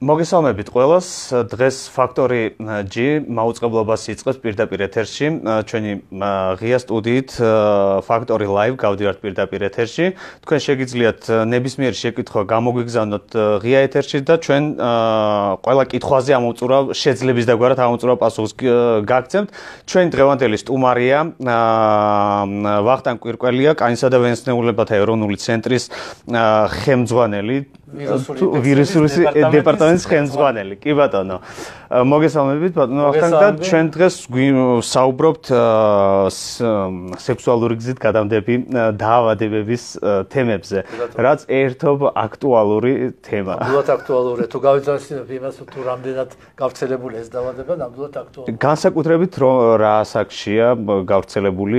მოგესალმებით ყველას. დღეს ფაქტორი G მაუწყებლობას იწყებს პირდაპირ ეთერში. ჩვენი ღია სტუდიით ფაქტორი live გავდივართ პირდაპირ ეთერში. თქვენ შეგიძლიათ ნებისმიერი შეკითხვა გამოგვიგზავნოთ ღია ეთერში და ჩვენ ყველა კითხვაზე ამოუწურავ შეძლების დაგვარად ამოუწურავ პასუხს გაგცემთ. ჩვენი დღევანდელი სტუმარია ვახტანგ კვირკველია, კანისა და ვენესნეულებათა ეროვნული ცენტრის ხელმძღვანელი. ვირუსული დეპარტამენტის ხელმძღვანელი. კი ბატონო. მოგესალმებით ბატონო ვახტანგ და ჩვენ დღეს საუბრობთ სექსუალური გზით გადამდები დაავადებების თემებზე, რაც ერთობ აქტუალური თემა. ნამდვილად აქტუალურია. თუ გავიძახოთ იმას, თუ რამდენად გავრცელებული ეს დაავადება, ნამდვილად აქტუალურია. განსაკუთრებით რა ასაკშია გავრცელებული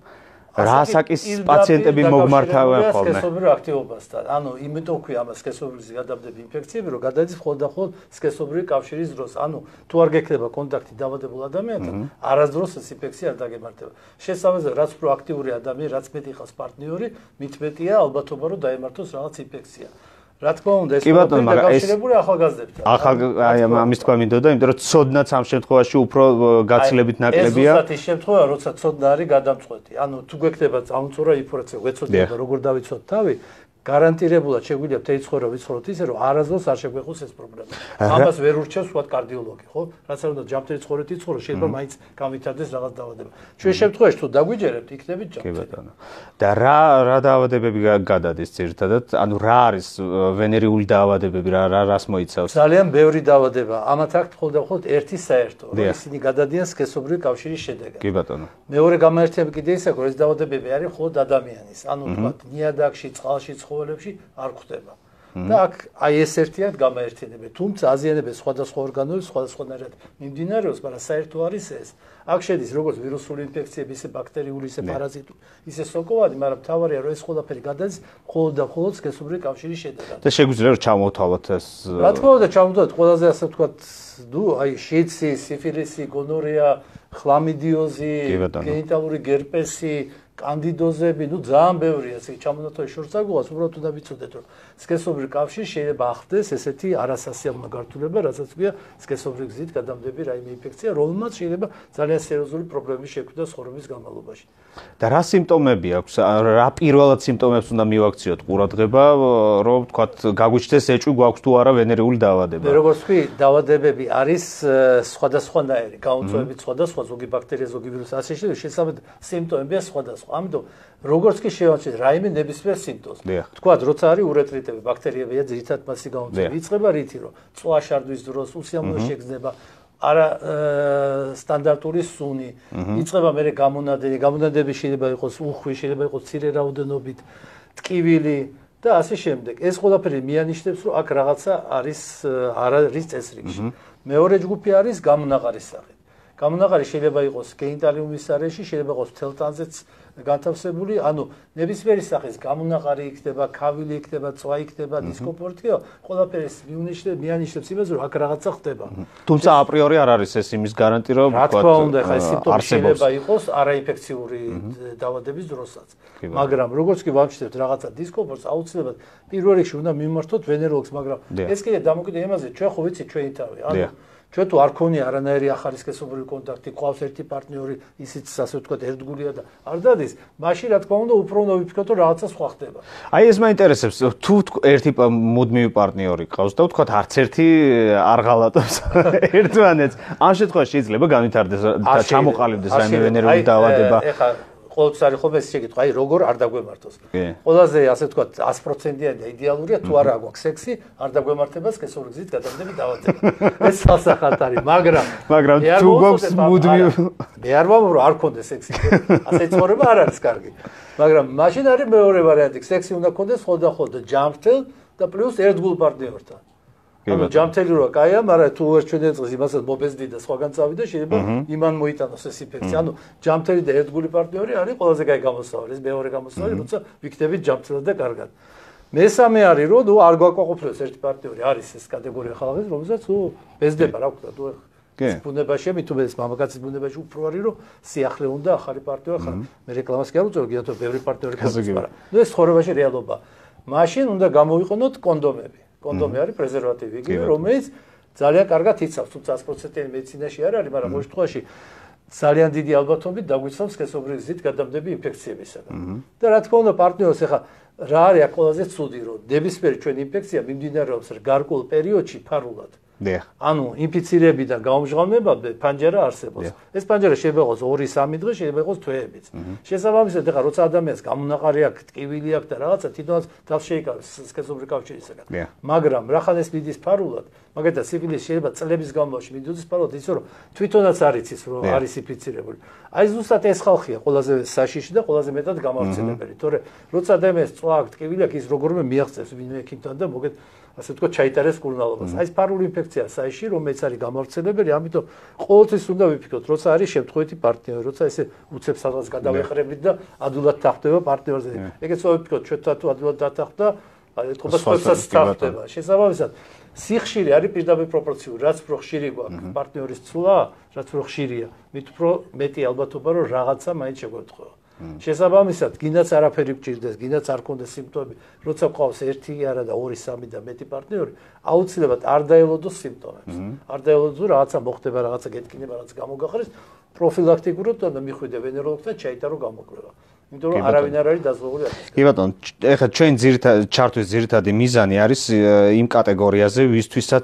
რა ასაკის პაციენტები მოგმართავენ ხოლმე? სქესობრივ აქტივობასთან. ანუ იმიტომ ვქვია ამას სქესობრივი გადამდები ინფექციები, რომ გადადის მხოლოდ და მხოლოდ სქესობრივი კავშირის დროს. ანუ თუ არ გექნება კონტაქტი დაავადებულ ადამიანთან, არასდროს ეს ინფექცია არ დაგემართება. შესაბამისად, რაც უფრო აქტიური ადამიანი, რაც მეტი ხავს პარტნიორი, მით მეტია ალბათობა, რომ დაემართოს რაღაც ინფექცია. რა თქმა უნდა, ეს დაკავშირებული ახალგაზრდებთან. აი ამის თქვა მინდოდა, იმიტომ რომ ცოდნაც ამ შემთხვევაში უფრო გაცილებით ნაკლებია. ეს ზუსტად ის შემთხვევა, როცა ცოდნა არის გადამწყვეტი. ანუ თუ გვექნება წამწურა ინფორმაცია, ვეცოდება როგორ დავიცოთ თავი, გარანტირებულად შეგვიძლია მთელი ცხოვრება ვიცხოვროთ ისე, რომ არასდროს არ შეგვეყოს ეს პრობლემა. ამას ვერ ურჩევს ვთქვათ კარდიოლოგი, ხო? რაც არ უნდა ჯანმრთელი ცხოვრებით იცხოვრო, შეიძლება მაინც გამვითარდეს რაღაც დაავადება. ჩვენ შემთხვევაში თუ დაგვიჯერებთ, იქნებით ჯანმრთელი. კი ბატონო. და რა დაავადებები გადადის ძირითადად? ანუ რა არის ვენერიული დაავადებები, რას მოიცავს? ძალიან ბევრი დაავადება. ამათ აქვს მხოლოდ და მხოლოდ ერთი საერთო, რომ ისინი გადადიან სქესობრივი კავშირის შედეგად. კი ბატონო. მეორე გამაერთიანება კიდე ისაა, რომ ეს დაავადებები არის მხოლოდ ადამიანის. ანუ ვთქვათ, ნიადაგში, წყალში, ცხოველებში არ გვხდება. და აქ აი ეს ერთიად გამაერთიანება. თუმცა აზიანებენ სხვადასხვა ორგანოებს, სხვადასხვანაირად მიმდინარეობს, მაგრამ საერთო არის ეს. აქ შედის როგორც ვირუსული ინფექციები, ისე ბაქტერიული, ისე პარაზიტული, ისე სოკოვადი, მაგრამ თავარია რომ ეს ყველაფერი გადადის მხოლოდ და მხოლოდ სქესობრივი კავშირის შედეგად. და შეგვიძლია რომ ჩამოვთვალოთ ეს. რა თქმა უნდა, ჩამოვთვალოთ ყველაზე ასე ვთქვათ, აი შიცი, სიფილისი, გონორეა, ხლამიდიოზი, გენიტალური გერპესი, კანდიდოზები, ну ძალიან ბევრია, ესე ჩამონათვალე შორს აგულას, უბრალოდ უნდა ვიცოდეთ, რომ სქესობრივი კავშირი შეიძლება ახდეს ესეთი არასასიამოვნო გართულება, რასაც ქვია სქესობრივი გზით გადამდები რაიმე ინფექცია, რომელმაც შეიძლება ძალიან სერიოზული პრობლემები შექმნას ცხოვრების განმავლობაში. და რა სიმპტომები აქვს? რა პირველად სიმპტომებს უნდა მივაქციოთ ყურადღება, რომ ვთქვათ, გაგვიჩნდეს ეჭვი გვაქვს თუ არა ვენერიული დაავადება? მე როგორც ვთქვი, დაავადებები არის სხვადასხვანაირი, გაუწევებით სხვადასხვა, ზოგი ბაქტერია, ზოგი ვირუსი, ასე შემდეგ, შესაბამისად სიმპტომებია სხვადასხვა. ამიტომ როგორც კი შევაჩერეთ რაიმე ნებისმიერ სიმპტომს. ვთქვათ, როცა არის ურეტრიტები, ბაქტერიებია ძირითადად მასი გამოწვევი. იწყება რითი, რომ წვა შარდვის დროს უსიამოვნო შეგრძნება, არა სტანდარტული სუნი, იწყება მერე გამონადენი შეიძლება იყოს უხვი, შეიძლება იყოს მცირე რაოდენობით, ტკივილი და ასე შემდეგ. ეს ყველაფერი მიანიშნებს, რომ აქ რაღაცა არის წესრიგში. მეორე ჯგუფი არის გამონაყარის სახით. გამონაყარი შეიძლება იყოს გენიტალიუმის არეში, შეიძლება იყოს თელტანზეც განთავსებული, ანუ ნებისმიერი სახის გამონაყარი იქნება, ქავილი იქნება, წვა იქნება, დისკომფორტი, ყველაფერი მიანიშნებს იმას, რომ აქ რაღაცა ხდება. თუმცა აპრიორი არ არის ეს იმის გარანტი, რომ რა თქმა უნდა, ხა ეს სიმპტომი შეიძლება იყოს არაინფექციური დაავადების დროსაც. მაგრამ როგორც კი ვამჩნევთ რაღაცა დისკომფორტს, აუცილებლად პირველ რიგში უნდა მიმართოთ ვენეროლოგს, მაგრამ ეს კიდე დამოკიდე იმაზე, ჩვენ ხო ვიცით ჩვენი თავი, ანუ ჩვენ თუ არ ქონია არანაირი ახალი სქესობრივი კონტაქტი, ყავს ერთი პარტნიორი, ისიც ასე ვთქვათ, ერთგულია და არ დადის, მაშინ რა თქმა უნდა, უფრო უნდა ვიფიქროთ, რომ რაღაცა სხვა ხდება. აი ეს მაინტერესებს, თუ ერთი მუდმივი პარტნიორი ყავს და ვთქვათ, არც ერთი არ ღალატობს ერთმანეთს, ამ შემთხვევაში შეიძლება განვითარდეს და ჩამოყალიბდეს რაიმე ვენერიული დაავადება. ყოველთვის არის ხოლმე ეს შეკითხვა, აი როგორ არ დაგვემართოს. ყველაზე ასე ვთქვათ 100%-იანი იდეალურია, თუ არა გვაქვს სექსი, არ დაგვემართება სქესობრივი გზით გადამდები დაავადება. ეს სასახად არის, მაგრამ თუ გვაქვს მუდმივი მე არ ვამბობ, რომ არ გქონდეს სექსი. ასე ცხოვრება არ არის კარგი. მაგრამ მაშინ არის მეორე ვარიანტი, სექსი უნდა გქონდეს ხოლმე ჯანმრთელ და პლუს ერთგულ პარტნიორთან. ანუ ჯანმრთელი როა კაია, მაგრამ თუ ვერ ჩვენ ეწყეს იმასაც მობეზდი და სხვაგან წავიდა, შეიძლება იმან მოიტანოს ეს ინფექცია. ანუ ჯანმრთელი და ერთგული პარტნიორი არის ყველაზე კაი გამოსავალი, ეს მეორე გამოსავალი, როცა ვიქნებით ჯანმრთელად და კარგად. მესამე არის, რომ ნუ არ გვაკმაყოფილებს ერთი პარტნიორი, არის ეს კატეგორია ხალხის, რომელსაც თუ ბეზდება, რა ვქნა, თუ ბუნებაში, თუ ეს მამაკაცის ბუნებაში უფრო არის, რომ სიახლე უნდა ახალი პარტნიორი ხარ. მე რეკლამას კი არ უწევ, გიათო ბევრი პარტნიორი გქონდეს, მაგრამ ნუ ეს ცხოვრებაში რეალობაა. მაშინ უნდა გამოვიყენოთ კონდომები. კონდომი არის პრეზერვატივი, იგივე, რომელიც ძალიან კარგად იცავს, თუმცა 100%-იანი მედიცინაში არ არის, მაგრამ ყოველ შემთხვევაში ძალიან დიდი ალბათობით დაგვიცნობს სქესობრივი გზით გადამდები ინფექციებისაგან. და რა თქმა უნდა, პარტნიორს ახლა რა არის ყველაზე ცუდი, რომ ნებისმიერი ჩვენი ინფექცია მიმდინარეობს გარკვეულ პერიოდში ფარულად. ანუ ინფიცირებიდან გამომჟღავნებამდე ფანჯარა არსებობს. ეს ფანჯარა შეიძლება იყოს 2-3 დღე, შეიძლება იყოს თვეებიც. შესაბამისად, ახლა როცა ადამიანს გამონაყარი აქვს, ტკივილი აქვს და რაღაცა თვითონაც თავს შეიკავებს სქესობრივი კავშირისაგან. მაგრამ რახანეს მიდის ფარულად, მაგალითად სიფილის შეიძლება წლების განმავლობაში მიდის ფარულად, ისე რომ თვითონაც არ იცის, რომ არის ინფიცირებული. აი ზუსტად ეს ხალხია ყველაზე საშიში და ყველაზე მეტად გამავრცელებელი, თორე როცა ადამიანს წვა აქვს, ტკივილი აქვს, ის როგორმე მიაღწევს ვინმე ექიმთან და მოგეთ ასე ვთქვათ, ჩაიტარეს კურნალობას. აი ეს ფარული ინფექცია საიში, რომელიც არის გამავრცელებელი, ამიტომ ყოველთვის უნდა ვიფიქროთ, როცა არის შემთხვევითი პარტნიორი, როცა ესე უცებ სადღაც გადავეყრებით და ადვილად თანხდება პარტნიორზე. ეგეც ვიფიქროთ, ჩვენ თუ ადვილად დათანხმდა, აი ეთქობა სხვასაც თანხდება. შესაბამისად, სიხშირე არის პირდაპირ პროპორციული, რაც უფრო ხშირი გვაქვს პარტნიორის ცვლა, რაც უფრო ხშირია, მით უფრო მეტი ალბათობა, რომ რაღაცა მაინც შეგვეთხოვა. შესაბამისად, გინდაც არაფერი გჭირდეს, გინდაც არ კონდეს სიმპტომები, როცა ყავს 1 არა და 2-3 და მეტი პარტნიორი, აუცილებლად არ დაელოდოს სიმპტომებს. არ დაელოდოს, რაღაცა მოხდება, რაღაცა გეტკინება, რაღაც გამოგახარეს, პროფილაქტიკურად და მიხვიდე ვენეროლოგთან ჩაიტარო გამოკვლევა. იმიტომ რომ არავინ არ არის დაზღვეული აქ. კი ბატონო, ეხლა ჩვენ ჩართვის ძირითადი მიზანი არის იმ კატეგორიაზე, ვისთვისაც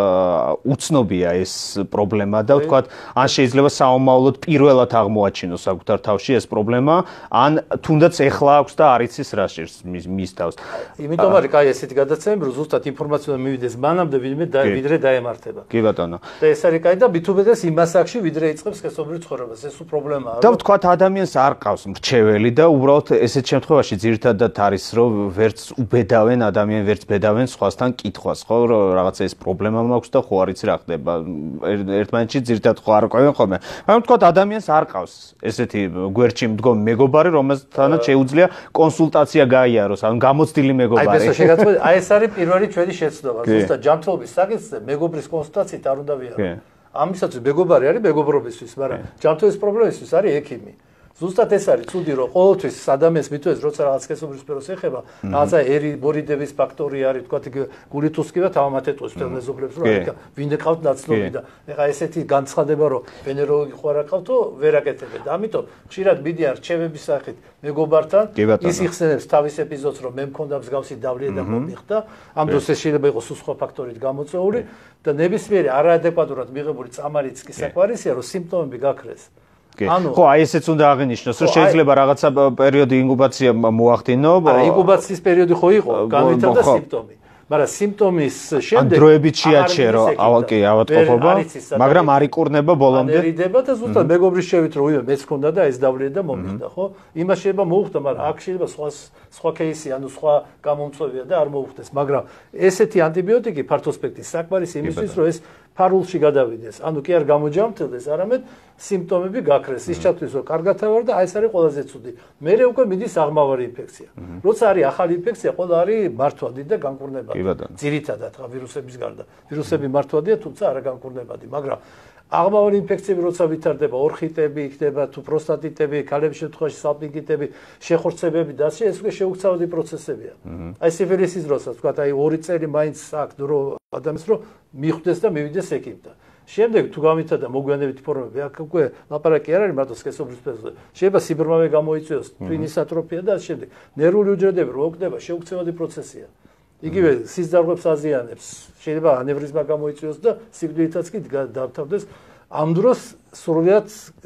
უცნობია ეს პრობლემა და ვთქვათ, ან შეიძლება საომავლოდ პირველად აღმოაჩინოს საკუთარ თავში ეს პრობლემა, ან თუნდაც ეხლა აქვს და არ იცის რა შირს მის თავს. იმიტომ არის კაი ესეთი გადაცემები, რომ ზუსტად ინფორმაცია მივიდეს მანამდე ვიდრე დაემართება. კი ბატონო. და ეს არის კაი და მithumedes იმ მასაკში ვიდრე იწყებს სქესობრივ ცხოვრებას. ეს პრობლემაა. და ვთქვათ, ადამიანს არ ყავს მრჩეველი და უბრალოდ ესეთ შემთხვევაში ძირითადად არის რომ ვერც უბედავენ ადამიანი ვერც ბედავენ სხვასთან კითხვას ხო რომ რაღაცა ეს პრობლემა მაქვს და ხო არ იცი რა ხდება ერთმანეთში ძირითადად ხო არ ყვევენ ხოლმე მაგრამ თქვა ადამიანს არ ყავს ესეთი გვერდში მდგომი მეგობარი რომელთანაც შეუძლია კონსულტაცია გაიაროს ან გამოცდილი მეგობარი აი ეს არის პირველი ჩვენი შეცდომა ზუსტად ჯანმრთელობის საკითხზე მეგობრის კონსულტაციით არ უნდა ვიარო ამისათვის მეგობარი არის მეგობრობისთვის მაგრამ ჯანმრთელობის პრობლემისთვის არის ექიმი ზუსტად ეს არის ცუდი რომ ყოველთვის ადამიანს მithmes როცა რაღაც სქესობრივ სფეროს ეხება რაღაცა ერიბორიდების ფაქტორი არის თქვა გულით უსკივა თავმათეთოს თელმეზობლებს რომ ვინ ეყავთ ნაცნობი და ეხა ესეთი განცხადება რომ ვენეროლოგი ხო არ აყავთო ვერ აკეთებენ და ამიტომ ხშირად მიდიან რჩევების სახით მეგობართან ის იხსენებს თავის ეპიზოდს რომ მე მქონდა მსგავსი დავლია და მომიხდა ამ დროს ეს შეიძლება იყოს სხვა ფაქტორით გამოწვეული და ნებისმიერი არაადეკვატურად მიღებული წამალიც კი საკმარისია რომ სიმპტომები გაქრეს ხო, აი ესეც უნდა აღინიშნოს, რომ შეიძლება რაღაცა პერიოდი ინკუბაცია მოახდინო. არა, ინკუბაციის პერიოდი ხო იყო, განვითარდა სიმპტომი. მაგრამ სიმპტომის შემდეგ დროებით შეაჩერო, კი, ავადმყოფობა, მაგრამ არ იკურნება ბოლომდე. არიდება და ზუსტად მეგობრის შევით რომ ვიმე მეც ქონდა და ეს დავლია და მომიხდა, ხო? იმას შეიძლება მოუხდა, მაგრამ აქ შეიძლება სხვა кейსი, ანუ სხვა გამომწვევია და არ მოუხდეს, მაგრამ ესეთი ანტიბიოტიკი ფართო სპექტრის საკმარისი იმისთვის, რომ ეს ფარულში გადავიდეს. ანუ კი არ გამოჯამთელდეს, არამედ სიმპტომები გაქრეს. ის ჩათვლის რომ კარგად ავარ და აი ეს არის ყველაზე ცუდი. მერე უკვე მიდის აღმავარი ინფექცია. როცა არის ახალი ინფექცია, ყველა არის მართვადი და განკურნებადი. ძირითადად ხა ვირუსების გარდა. ვირუსები მართვადია, თუმცა არა განკურნებადი, მაგრამ აღმავარი ინფექციები როცა ვითარდება, ორხიტები იქნება, თუ პროსტატიტები, ქალების შემთხვევაში სალპინგიტები, შეხორცებები და ასე ეს უკვე შეუცავადი პროცესებია. აი სიფილისის დროსაც თქვა, აი 2 წელი მაინც აქვს დრო ადამიანს რომ მიხვდეს და მივიდეს ექიმთან. შემდეგ თუ გამითადა მოგვიანებითი ფორმები, აქ უკვე ლაპარაკი არ არის მარტო სქესობრივ სფეროზე. შეიძლება სიბრმავე გამოიწვიოს, ტვინის ატროფია და ასე შემდეგ. ნერვული უჯრედები რო ოკდება, შეუცვლელი პროცესია. იგივე სისხლძარღვებს აზიანებს, შეიძლება ანევრიზმა გამოიწვიოს და სიკვდილითაც კი დავთავდეს. ამ დროს სრულიად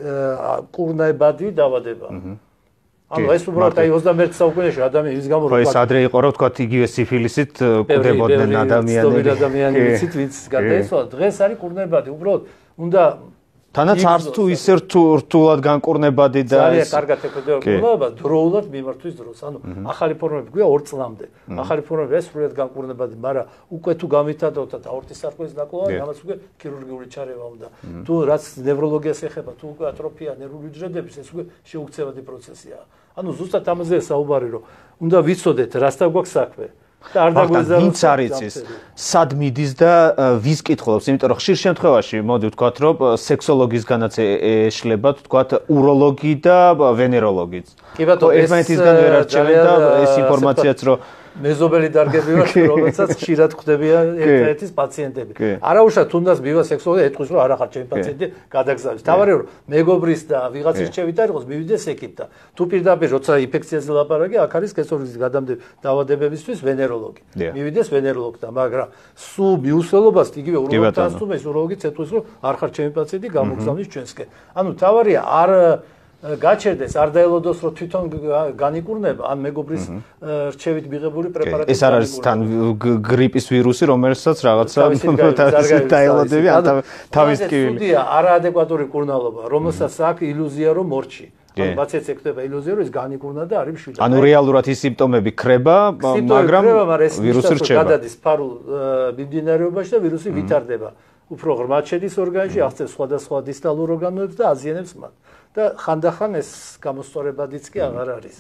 კურნებადი დაავადება. ანუ ეს უბრალოდ აი 21 საუკუნეში ადამიანი ის გამო რომ ეს ადრე იყო რომ თქვა იგივე სიფილისით კურნებოდნენ ადამიანები ვიცით ვინც გადაესვა დღეს არის კურნებადი უბრალოდ უნდა თანაც არც თუ ისე რთულად განკურნებადი და ძალიან კარგად ეკვდება დროულად მიმართვის დროს ანუ ახალი ფორმები გვია 2 წლამდე ახალი ფორმები ეს სრულიად განკურნებადი მაგრამ უკვე თუ გამითადოთ და აორტის სარკმლის ნაკლოვანი ამას უკვე ქირურგიული ჩარევა უნდა თუ რაც ნევროლოგიას ეხება თუ უკვე ატროფია ნერვული უჯრედების ეს უკვე შეუცვლელი პროცესია ანუ ზუსტად ამაზე საუბარი რომ უნდა ვიცოდეთ რასთან გვაქვს საქმე და არ დაგვეზაროს ვინც არ იცის სად მიდის და ვის კითხულობს იმიტომ რომ ხშირ შემთხვევაში მოდი ვთქვათ რომ სექსოლოგისგანაც ეშლება ვთქვათ უროლოგი და ვენეროლოგიც კი ბატონო ერთმანეთისგან ვერ არჩევენ და ეს ინფორმაციაც რომ მეზობელი დარგები ვარ, რომელსაც ხშირად ხვდებიან ერთ-ერთის პაციენტები. არაუშავ თუნდაც ბივა სექსუალური ეთქვის რომ არა ხარ ჩემი პაციენტი გადაგზავნის. თავარია რომ მეგობრის და ვიღაცის რჩევით არ იყოს მივიდეს ეკიპთან. თუ პირდაპირ როცა ინფექციაზე ლაპარაკი, აქ არის სქესობრივი დაავადებებისთვის ვენეროლოგი. მივიდეს ვენეროლოგთან, მაგრამ სულ მიუსველობას იგივე უროლოგთან თუ ეს უროლოგი ეთქვის რომ არ ხარ ჩემი პაციენტი გამოგზავნის ჩვენსკენ. ანუ თავარია არ გაჩერდეს, არ დაელოდოს რომ თვითონ განიკურნება ან მეგობრის რჩევით მიღებული პრეპარატი. ეს არ არის თან გრიპის ვირუსი, რომელსაც რაღაცა დაელოდები ან თავის ტკივილი. სტუდია არაადეკვატური კურნალობა, რომელსაც აქვს ილუზია რომ მორჩი. ან პაციენტს ეკდება ილუზია რომ ის განიკურნა და არის მშვიდი. ანუ რეალურად ის სიმპტომები ხრება, მაგრამ ვირუსი რჩება. გადადის ფარულ მიმდინარეობაში და ვირუსი ვითარდება. უფრო ღრმად შედის ორგანიზმში, აღწევს სხვადასხვა დისტალურ ორგანოებს და აზიანებს მათ. და ხანდახან ეს გამოსწორებადიც კი აღარ არის.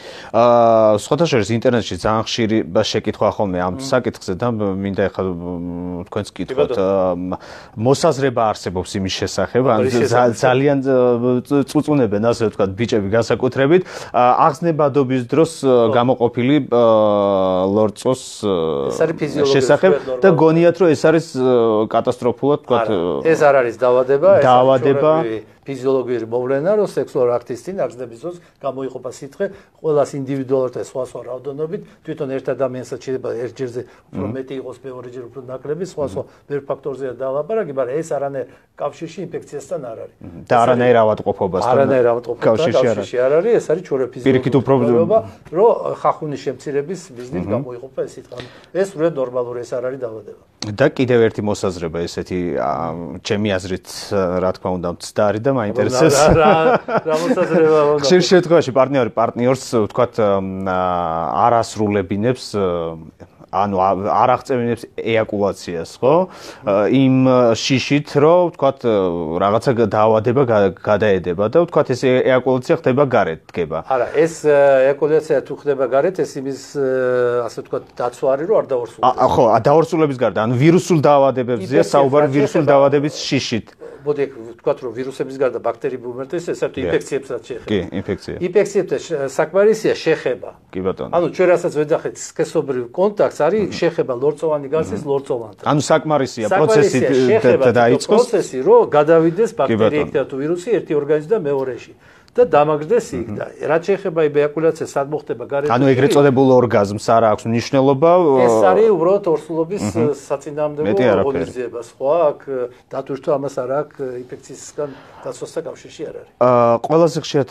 სხვათა შორის ინტერნეტში ძალიან ხშირი შეკითხვა ხოლმე ამ საკითხზე და მინდა ეხლა თქვენს კითხოთ მოსაზრება არსებობს იმის შესახებ, ან ძალიან წუწუნებენ ასე ვთქვათ ბიჭები განსაკუთრებით აღზნებადობის დროს გამოყოფილი ლორწოს შესახებ და გონიათ რომ ეს არის კატასტროფულად ვთქვათ ეს არ არის დაავადება ფიზიოლოგიური მოვლენა, რომ სექსუალური აქტის წინ აღზნების დროს გამოიყოფა სითხე, ყველას ინდივიდუალურად და სხვა რაოდენობით, თვითონ ერთ ადამიანსაც შეიძლება ერთ ჯერზე უფრო მეტი იყოს, მეორეჯერ უფრო ნაკლები, სხვა ბევრ ფაქტორზეა დალაპარაკი, მაგრამ ეს არანაირ კავშირში ინფექციასთან არ არის. და არანაირ ავადმყოფობასთან. არანაირ ავადმყოფობასთან კავშირში არ არის, ეს არის ჩვენი ფიზიოლოგიური პრობლემა, რომ ხახუნის შემცირების მიზნით გამოიყოფა ეს სითხე. ეს სრულად ნორმალური, ეს არ არის დაავადება. და კიდევ ერთი მოსაზრება ესეთი ჩემი აზრით რა თქმა უნდა მცდარი და მაინტერესებს. რა მოსაზრება უნდა? ხშირ შემთხვევაში პარტნიორს ვთქვათ არასრულებინებს ანუ არ აღწევინებს ეაკულაციას, ხო? იმ შიშით, რომ ვთქვათ რაღაცა დაავადება გადაედება და ვთქვათ ეს ეაკულაცია ხდება გარეთ დგება. არა, ეს ეაკულაცია თუ ხდება გარეთ, ეს იმის ასე ვთქვათ დაცვა არის, რომ არ დაორსულდეს. ხო, დაორსულების გარდა, ანუ ვირუსულ დაავადებებზეა საუბარი, ვირუსულ დაავადების შიშით. მოდი ვთქვათ, რომ ვირუსების გარდა ბაქტერიები უმეტეს, ეს საერთოდ ინფექციებსაც შეეხება. კი, ინფექცია. ინფექციებთან საკმარისია შეხება. კი ბატონო. ანუ ჩვენ რასაც ვეძახეთ სქესობრივ კონტაქტს არის შეხება ლორწოვანი გარსის ლორწოვანთან. ანუ საკმარისია პროცესი დაიწყოს. პროცესი, რომ გადავიდეს ბაქტერიები თუ ვირუსი ერთი ორგანიზმიდან მეორეში. და დამაგრდეს იქ და რაც შეეხება ეაკულაცია სად მოხდება გარეთ. ანუ ეგრეთ წოდებულ ორგაზმს არ აქვს მნიშვნელობა. ეს არის უბრალოდ ორსულობის საწინააღმდეგო ღონისძიება. სხვა აქ დათვირთვა ამას არ აქვს ინფექციისგან დაცვასთან კავშირში არ არის. ყველაზე ხშირად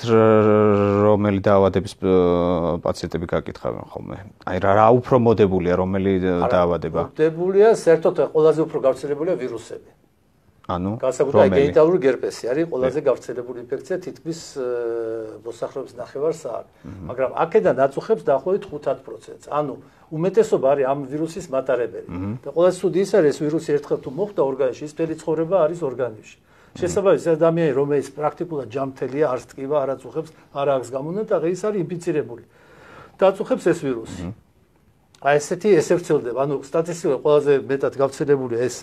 რომელი დაავადების პაციენტები გაკითხავენ ხოლმე? აი რა უფრო მოდებულია რომელი დაავადება? მოდებულია საერთოდ ყველაზე უფრო გავრცელებულია ვირუსები. ანუ განსაკუთრებით გენიტალური გერპესი არის ყველაზე გავრცელებული ინფექცია თითქმის მოსახლეობის ნახევარს აქვს. მაგრამ აქედან აწუხებს დაახლოებით 5%-ს. ანუ უმეტესობა არის ამ ვირუსის მატარებელი. და ყველაზე ცუდი ის არის, ეს ვირუსი ერთხელ თუ მოხვდა ორგანიზმში, ის მთელი ცხოვრება არის ორგანიზმში. შესაძლოა ეს ადამიანი, რომელიც პრაქტიკულად ჯანმრთელია, არც ტკივა არ აწუხებს, არ აქვს გამონატა, ის არის ინფიცირებული. დაწუხებს ეს ვირუსი. აი ესე ვრცელდება. ანუ სტატისტიკურად ყველაზე მეტად გავრცელებული ეს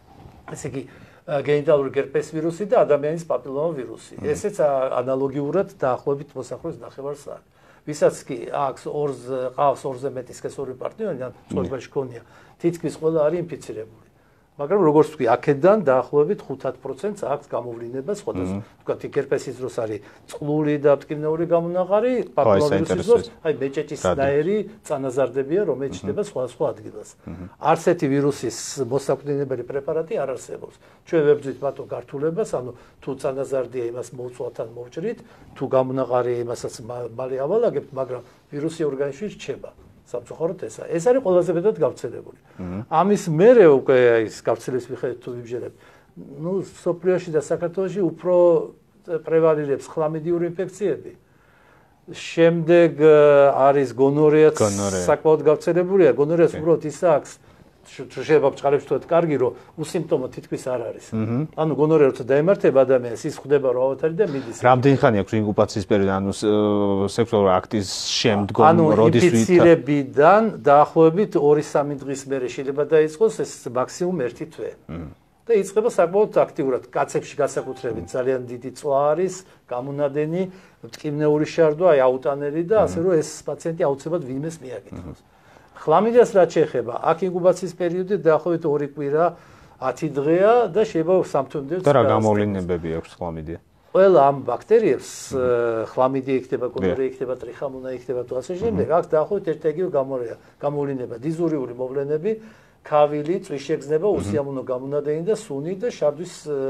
ესე იგი გენიტალური გერპეს ვირუსი და ადამიანის პაპილომა ვირუსი. ესეც ანალოგიურად დაახლოებით მოსახლეობის ნახევარს აქვს. ვისაც კი აქვს ყავს ორზე მეტი სქესობრივი პარტნიორი, ან ცხოვრებაში ქონია, თითქმის ყველა არის ინფიცირებული. მაგრამ როგორც ვთქვი, აქედან დაახლოებით 5%-ს აქვს გამოვლინება სხვადასხვა. ვთქვათ, გერპესის დროს არის წყლური და მტკივნეული გამონაყარი, პაპილომა ვირუსის დროს აი მეჭეჭისნაირი წანაზარდებია, რომელიც ჩნდება სხვადასხვა ადგილას. არც ერთი ვირუსის მოსაკვდინებელი პრეპარატი არ არსებობს. ჩვენ ვებრძვით მათო გართულებას, ანუ თუ წანაზარდია იმას მოვწვათ ან მოვჭრით, თუ გამონაყარი იმასაც მალე ავალაგებთ, მაგრამ ვირუსი ორგანიზმში რჩება. სამწუხაროდ ეს არის ყველაზე მეტად გავრცელებული. ამის მერე უკვე ის გავრცელების მიხედვით თუ ვიბჟერებთ, ნუ სოფლიოში და საქართველოში უფრო პრევალირებს ხლამიდიური ინფექციები. შემდეგ არის გონორეაც საკმაოდ გავრცელებულია. გონორეას უბრალოდ ის აქვს შეიძლება ბჭყალებს თქვათ კარგი რომ უსიმპტომო თითქმის არ არის. ანუ გონორეა როცა დაემართება ადამიანს ის ხვდება რომ ავათარი და მიდის. რამდენი ხანი აქვს ინკუბაციის პერიოდი, ანუ სექსუალური აქტის შემდგომ როდის ინფიცირებიდან დაახლოებით 2-3 დღის მერე შეიძლება დაიწყოს ეს მაქსიმუმ 1 თვე. და იწყება საკმაოდ აქტიურად. კაცებში განსაკუთრებით ძალიან დიდი წვა არის, გამონადენი, მტკივნეული შარდვა, აი აუტანელი და ასე რომ ეს პაციენტი აუცილებლად ვინმეს მიაკითხოს. ხლამიდიას რაც შეეხება, აქ ინკუბაციის პერიოდი დაახლოებით 2 კვირა 10 დღეა და შეიძლება სამთვემდე და რა გამოვლენებები აქვს ხლამიდია? ყველა ამ ბაქტერიებს ხლამიდია იქნება, გონორეა იქნება, ტრიხამონა იქნება თუ ასე შემდეგ, აქ დაახლოებით ერთ-ერთი გამოვლინება, დიზურიული მოვლენები, ქავილი, წვიშეგრძნება, უსიამოვნო გამონადენი და სუნი და შარდვის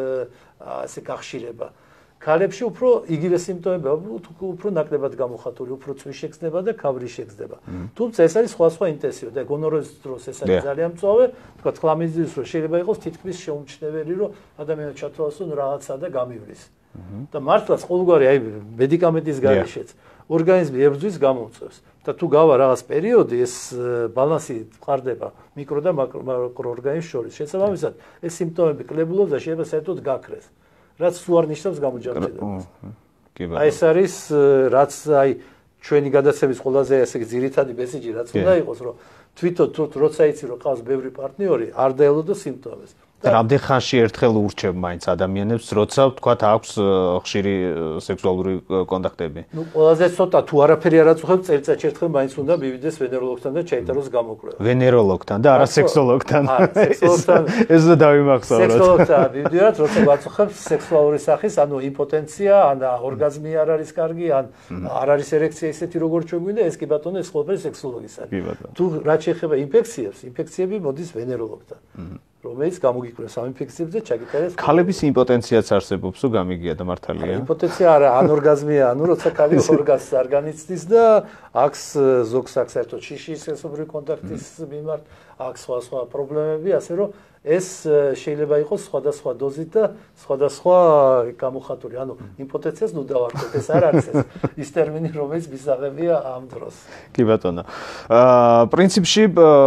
ასე გახშირება. ქალებში უფრო იგივე სიმპტომებია, უფრო ნაკლებად გამოხატული, უფრო წვიშეგრძნება და ქავრი შეგრძნება. თუმცა ეს არის სხვა ინტენსივი და გონორეის დროს ეს არის ძალიან მწვავე, თქვა ხლამიდიის დროს შეიძლება იყოს თითქმის შეუმჩნეველი, რომ ადამიანი ჩათვალოს რომ რაღაცა და გამივლის. და მართლაც ყოველგვარი აი მედიკამენტის გარეშეც ორგანიზმი ებრძვის გამოწევს და თუ გავა რაღაც პერიოდი ეს ბალანსი ყარდება მიკრო და მაკრო ორგანიზმის შორის შესაბამისად ეს სიმპტომები კლებულობს და შეიძლება საერთოდ გაქრეს რაც სულ არ ნიშნავს გამოჯანმრთელებას. აი ეს არის რაც აი ჩვენი გადაცემის ყველაზე ესე ძირითადი მესიჯი რაც უნდა იყოს რომ თვითონ თუ როცა იცი რომ ყავს ბევრი პარტნიორი არ დაელოდოს სიმპტომებს. რამდენ ხანში ერთხელ ურჩევ მაინც ადამიანებს, როცა თქვათ აქვს ხშირი სექსუალური კონტაქტები? ნუ ყველაზე ცოტა თუ არაფერი არ აწუხებ, წელიწადში ერთხელ მაინც უნდა მივიდეს ვენეროლოგთან და ჩაიტაროს გამოკვლევა. ვენეროლოგთან და არა სექსოლოგთან. სექსოლოგთან. ეს უნდა დავიმახსოვროთ. სექსოლოგთან მივიდივართ, როცა ვაწუხებ სექსუალური სახის, ანუ იმპოტენცია, ან ორგაზმი არ არის კარგი, ან არ არის ერექცია ისეთი როგორც ჩვენ გვინდა, ეს კი ბატონო ეს ყველაფერი სექსოლოგის არის. თუ რაც შეეხება ინფექციებს, ინფექციები მოდის ვენეროლოგთან. რომელიც გამოგიკვირა სამ ინფექციებს და ჩაგიტარეს. ქალების იმპოტენციაც არსებობს, თუ გამიგია და მართალია. იმპოტენცია არა, ანორგაზმია, ანუ როცა ქალი ორგაზმს არ განიცდის და აქვს ზოგს აქვს საერთოდ შიშის სექსუალური კონტაქტის მიმართ, აქვს სხვა პრობლემები, ასე რომ ეს შეიძლება იყოს სხვადასხვა დოზით და სხვადასხვა გამოხატული. ანუ იმპოტენციას ნუ დავარქვით, ეს არ არის ის ტერმინი, რომელიც მისაღებია ამ დროს. კი ბატონო. პრინციპში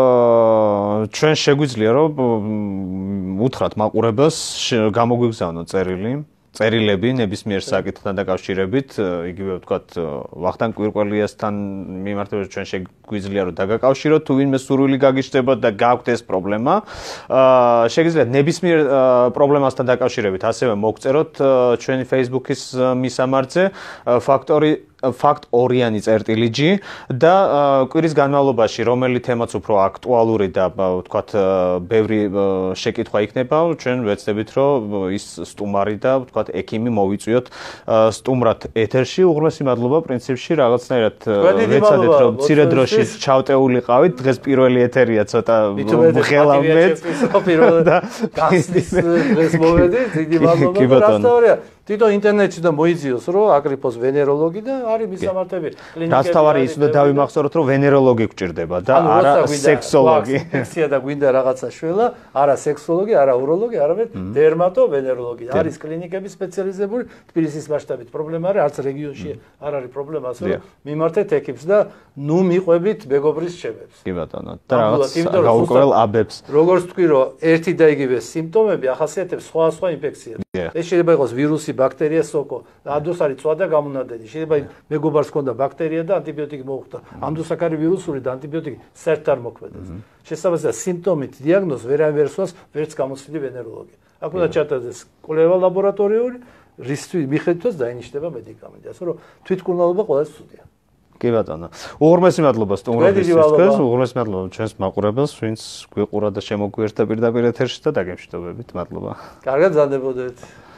ჩვენ შეგვიძლია რომ უთხრათ მაყურებელს გამოგვიგზავნო წერილები ნებისმიერ საკითხთან დაკავშირებით, იგივე ვთქვათ, ვახტანგ კვირკველიასთან მიმართებით ჩვენ შეგვიძლია რომ დაგაკავშიროთ, თუ ვინმე სურვილი გაგიჩნდება და გაქვთ ეს პრობლემა. შეგიძლიათ ნებისმიერ პრობლემასთან დაკავშირებით ასევე მოგწეროთ ჩვენი Facebook-ის მისამართზე ფაქტ-ორიანი წერტილიჯი და კვირის განმავლობაში რომელი თემაც უფრო აქტუალური და ვთქვათ ბევრი შეკითხვა იქნება, ჩვენ ვეცდებით რომ ის სტუმარი და ვთქვათ ექიმი მოვიწვიოთ სტუმრად ეთერში. უღრმესი მადლობა პრინციპში რაღაცნაირად ვეცადეთ რომ მცირე დროში ჩავტეულიყავით. დღეს პირველი ეთერია ცოტა ხელამეთ და გასის დღეს მოვედი. დიდი მადლობა და რასთავარია თვითონ ინტერნეტში და მოიძიოს რომ აკრიფოს ვენეროლოგი და არის მისამართები კლინიკები. რასთავარი ის უნდა დავიმახსოვროთ რომ ვენეროლოგი გვჭირდება და არა სექსოლოგი. ინფექცია და გვინდა რაღაცა შველა, არა სექსოლოგი, არა უროლოგი, არამედ დერმატოვენეროლოგი. არის კლინიკები სპეციალიზებული, თბილისის მასშტაბით პრობლემა არის, არც რეგიონში არ არის პრობლემა, ასე რომ მიმართეთ ექიპს და ნუ მიყვებით მეგობრის შებებს. კი ბატონო. და რაღაც გაურკვეველ აბებს. როგორც თქვი რომ ერთი და იგივე სიმპტომები ახასიათებს სხვა ინფექციებს. ეს შეიძლება იყოს ვირუსი, ბაქტერია, სოკო. ამ დროს არის წვა და გამონადენი. შეიძლება მეგობარს ჰქონდა ბაქტერია და ანტიბიოტიკი მოუხდა. ამ დროს აქ არის ვირუსული და ანტიბიოტიკი საერთოდ არ მოქმედებს. შესაბამისად სიმპტომით დიაგნოზს ვერ სვას ვერც გამოცდილი ვენეროლოგი. აქ უნდა ჩატარდეს კვლევა ლაბორატორიული, რისთვის მიხედვითაც დაინიშნება მედიკამენტი. ასე რომ თვითმკურნალობა ყველაზე ცუდია. კი ბატონო. უღრმესი მადლობა სტუმრობისთვის. უღრმესი მადლობა ჩვენს მაყურებელს, ვინც გვიყურა და შემოგვიერთდა პირდაპირ ეთერში და დაგემშვიდობებით. მადლობა. კარგად ზარდებოდეთ.